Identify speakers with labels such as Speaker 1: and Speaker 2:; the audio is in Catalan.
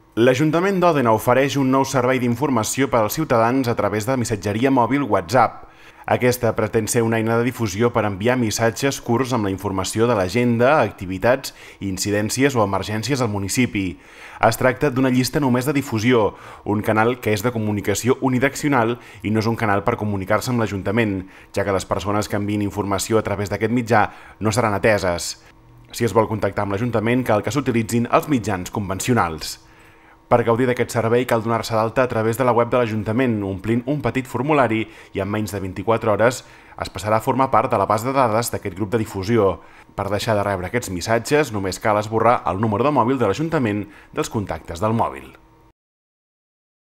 Speaker 1: L'Ajuntament d'Òdena ofereix un nou servei d'informació per als ciutadans a través de missatgeria mòbil WhatsApp. Aquesta pretén ser una eina de difusió per enviar missatges curts amb la informació de l'agenda, activitats, incidències o emergències al municipi. Es tracta d'una llista només de difusió, un canal que és de comunicació unidireccional i no és un canal per comunicar-se amb l'Ajuntament, ja que les persones que enviïn informació a través d'aquest mitjà no seran ateses. Si es vol contactar amb l'Ajuntament, cal que s'utilitzin els mitjans convencionals. Per gaudir d'aquest servei cal donar-se d'alta a través de la web de l'Ajuntament, omplint un petit formulari i en menys de 24 hores es passarà a formar part de la base de dades d'aquest grup de difusió. Per deixar de rebre aquests missatges només cal esborrar el número de mòbil de l'Ajuntament dels contactes del mòbil.